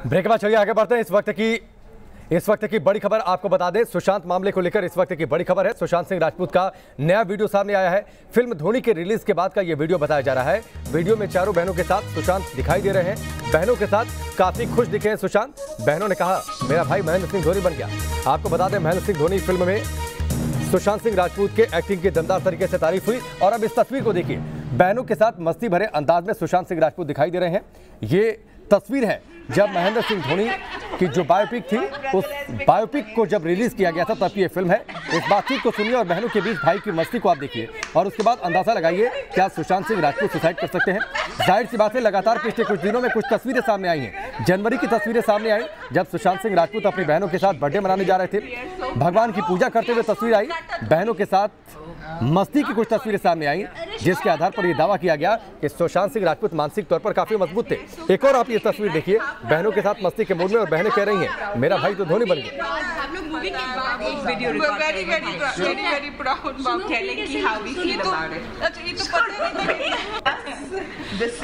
Break के बाद चलिए आगे बढ़ते हैं। इस वक्त की बड़ी खबर आपको बता दें, सुशांत मामले को लेकर इस वक्त की बड़ी खबर है। सुशांत सिंह राजपूत का नया वीडियो सामने आया है। फिल्म धोनी के रिलीज के बाद का यह वीडियो बताया जा रहा है। वीडियो में चारों बहनों के साथ सुशांत दिखाई दे रहे हैं। बहनों के साथ काफी खुश दिखे हैं सुशांत। बहनों ने कहा मेरा भाई महेंद्र सिंह धोनी बन गया। आपको बता दें, महेंद्र सिंह धोनी फिल्म में सुशांत सिंह राजपूत के एक्टिंग की दमदार तरीके से तारीफ हुई। और अब इस तस्वीर को देखिए, बहनों के साथ मस्ती भरे अंदाज में सुशांत सिंह राजपूत दिखाई दे रहे हैं। ये तस्वीर है जब महेंद्र सिंह धोनी की जो बायोपिक थी, उस बायोपिक को जब रिलीज किया गया था तब ये फिल्म है। इस बातचीत को सुनिए और बहनों के बीच भाई की मस्ती को आप देखिए और उसके बाद अंदाजा लगाइए क्या सुशांत सिंह राजपूत सुसाइड कर सकते हैं। जाहिर सी बात है, लगातार पिछले कुछ दिनों में कुछ तस्वीरें सामने आई हैं। जनवरी की तस्वीरें सामने आई जब सुशांत सिंह राजपूत अपनी बहनों के साथ बर्थडे मनाने जा रहे थे। भगवान की पूजा करते हुए तस्वीर आई। बहनों के साथ मस्ती की कुछ तस्वीरें सामने आई, जिसके आधार पर यह दावा किया गया कि सुशांत सिंह राजपूत मानसिक तौर पर काफी मजबूत थे। एक और आप ये तस्वीर देखिए, बहनों के साथ मस्ती के मूड में और बहनें कह रही हैं मेरा भाई तो धोनी बन गया। हम लोग मूवी के बाद एक video record very proud about telling कि how we feel about it. अच्छा, ये तो पता नहीं। द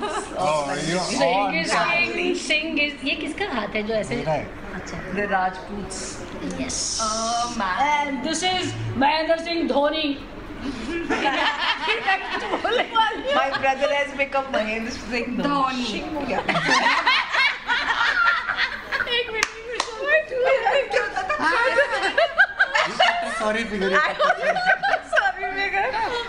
सिंग इज ये किसका हाथ है जो ऐसे? अच्छा, the Rajputs. Yes, and this is Mahendra Singh Dhoni. My brother has become Mahendra Singh Dhoni. एक minute Sorry figure. Sorry figure.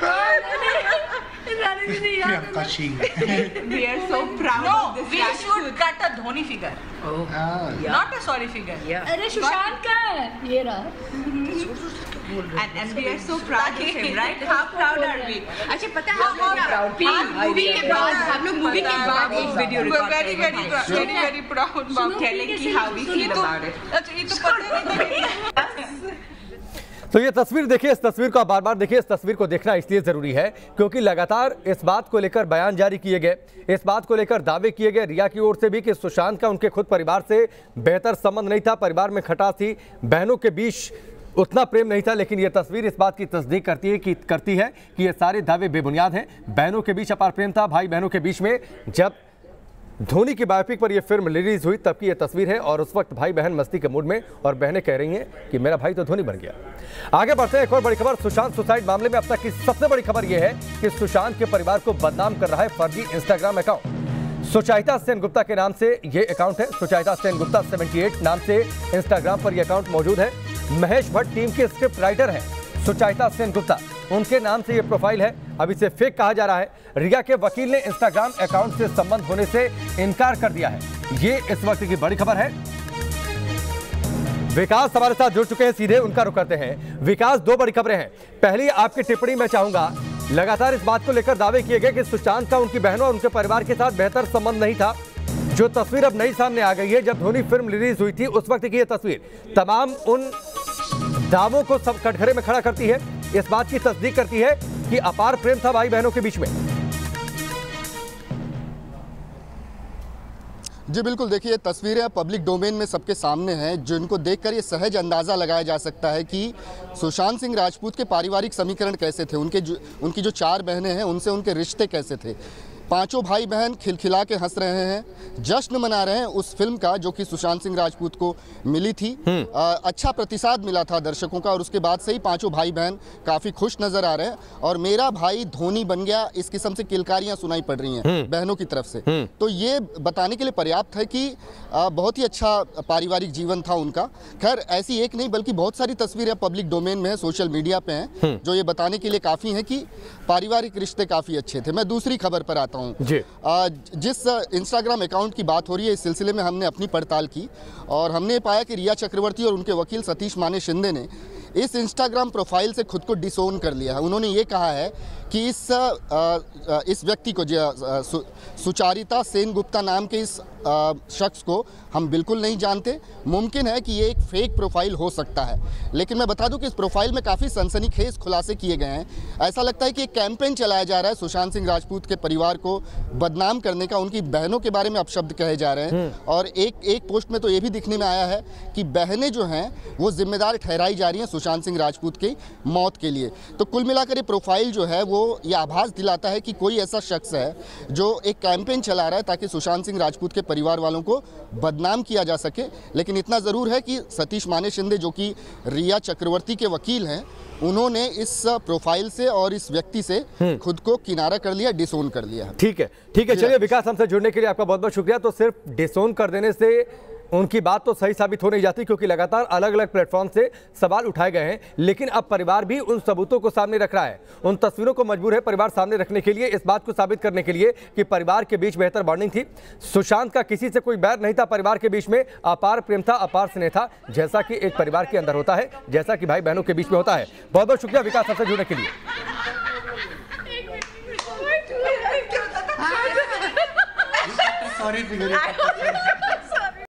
Priyanka Singh. We are so proud of this. We should cut a Dhoni figure. Oh. Not a sorry figure. Yeah. अरे सुशांत का है ये रहा। And we are so proud of him, right? How proud are we? अच्छा, पता है हम लोग मूवी के बाद एक video record very proud about telling कि how we feel about it. अच्छा, ये तो पता नहीं। तो ये तस्वीर देखिए, इस तस्वीर को आप बार बार देखिए। इस तस्वीर को देखना इसलिए जरूरी है क्योंकि लगातार इस बात को लेकर बयान जारी किए गए, इस बात को लेकर दावे किए गए रिया की ओर से भी कि सुशांत का उनके खुद परिवार से बेहतर संबंध नहीं था, परिवार में खटास थी, बहनों के बीच उतना प्रेम नहीं था। लेकिन यह तस्वीर इस बात की तस्दीक करती है कि ये सारे दावे बेबुनियाद हैं। बहनों के बीच अपार प्रेम था, भाई बहनों के बीच में। जब धोनी की बायोपिक पर यह फिल्म रिलीज हुई तब की यह तस्वीर है और उस वक्त भाई बहन मस्ती के मूड में और बहनें कह रही हैं कि मेरा भाई तो धोनी बन गया। आगे बढ़ते हैं। एक और बड़ी खबर, सुशांत सुसाइड मामले में अब तक की सबसे बड़ी खबर यह है कि सुशांत के परिवार को बदनाम कर रहा है फर्जी इंस्टाग्राम अकाउंट। सुचायता सेनगुप्ता के नाम से यह अकाउंट है। सुचायता सेनगुप्ता 78 नाम से इंस्टाग्राम पर यह अकाउंट मौजूद है। महेश भट्ट टीम के स्क्रिप्ट राइटर हैं सुचायता सेनगुप्ता, उनके नाम से ये प्रोफाइल है। अब इसे फेक कहा जा रहा है। रिया के वकील ने इंस्टाग्राम अकाउंट से संबंध होने से इनकार कर दिया है। ये इस वक्त की बड़ी खबर है। विकास हमारे साथ जुड़ चुके हैं, सीधे उनका रुख करते हैं। विकास, दो बड़ी खबरें हैं। पहली आपकी टिप्पणी मैं चाहूंगा, लगातार इस बात को लेकर दावे किए गए कि सुशांत का उनकी बहनों और उनके परिवार के साथ बेहतर संबंध नहीं था। जो तस्वीर अब नई सामने आ गई है, जब धोनी फिल्म रिलीज हुई थी उस वक्त की यह तस्वीर तमाम उन दावों को सब कटघरे में खड़ा करती है। इस बात की तस्दीक करती है कि अपार प्रेम था भाई बहनों के बीच में। जी बिल्कुल, देखिए तस्वीरें पब्लिक डोमेन में सबके सामने हैं, जिनको देखकर ये सहज अंदाज़ा लगाया जा सकता है कि सुशांत सिंह राजपूत के पारिवारिक समीकरण कैसे थे, उनकी जो 4 बहनें हैं उनसे उनके रिश्ते कैसे थे। पांचों भाई बहन खिलखिला के हंस रहे हैं, जश्न मना रहे हैं उस फिल्म का जो कि सुशांत सिंह राजपूत को मिली थी। अच्छा प्रतिसाद मिला था दर्शकों का और उसके बाद से ही पांचों भाई बहन काफ़ी खुश नज़र आ रहे हैं और मेरा भाई धोनी बन गया इस किस्म से किलकारियां सुनाई पड़ रही हैं बहनों की तरफ से। तो ये बताने के लिए पर्याप्त है कि बहुत ही अच्छा पारिवारिक जीवन था उनका। खैर ऐसी एक नहीं बल्कि बहुत सारी तस्वीरें पब्लिक डोमेन में है, सोशल मीडिया पे हैं, जो ये बताने के लिए काफ़ी हैं कि पारिवारिक रिश्ते काफ़ी अच्छे थे। मैं दूसरी खबर पर आता हूँ। जिस इंस्टाग्राम अकाउंट की बात हो रही है, इस सिलसिले में हमने अपनी पड़ताल की और हमने पाया कि रिया चक्रवर्ती और उनके वकील सतीश माने शिंदे ने इस इंस्टाग्राम प्रोफाइल से खुद को डिसोन कर लिया है। उन्होंने ये कहा है कि इस व्यक्ति को सुचारिता सेनगुप्ता नाम के इस शख्स को हम बिल्कुल नहीं जानते। मुमकिन है कि ये एक फेक प्रोफाइल हो सकता है, लेकिन मैं बता दूं कि इस प्रोफाइल में काफ़ी सनसनीखेज खुलासे किए गए हैं। ऐसा लगता है कि एक कैंपेन चलाया जा रहा है सुशांत सिंह राजपूत के परिवार को बदनाम करने का। उनकी बहनों के बारे में अपशब्द कहे जा रहे हैं और एक पोस्ट में तो ये भी दिखने में आया है कि बहनें जो हैं वो जिम्मेदार ठहराई जा रही हैं सुशांत सिंह राजपूत की मौत के लिए। तो कुल मिलाकर ये प्रोफाइल जो है वो ये आभास दिलाता है कि कोई ऐसा शख्स है जो एक कैंपेन चला रहा है ताकि सुशांत सिंह राजपूत के परिवार वालों को बदनाम किया जा सके। लेकिन इतना ज़रूर है कि सतीश माने शिंदे जो कि रिया चक्रवर्ती के वकील हैं, उन्होंने इस प्रोफाइल से और इस व्यक्ति से खुद को किनारा कर लिया, डिसोन कर लिया। ठीक है, ठीक है। चलिए विकास, हमसे जुड़ने के लिए आपका बहुत बहुत शुक्रिया। तो सिर्फ डिसोन कर देने से उनकी बात तो सही साबित हो नहीं जाती, क्योंकि लगातार अलग अलग प्लेटफॉर्म से सवाल उठाए गए हैं। लेकिन अब परिवार भी उन सबूतों को सामने रख रहा है, उन तस्वीरों को मजबूर है परिवार सामने रखने के लिए, इस बात को साबित करने के लिए कि परिवार के बीच बेहतर बॉन्डिंग थी। सुशांत का किसी से कोई बैर नहीं था, परिवार के बीच में अपार प्रेम था, अपार स्नेह था, जैसा कि एक परिवार के अंदर होता है, जैसा कि भाई बहनों के बीच में होता है। बहुत बहुत शुक्रिया विकास, हमसे जुड़ने के लिए। Sorry,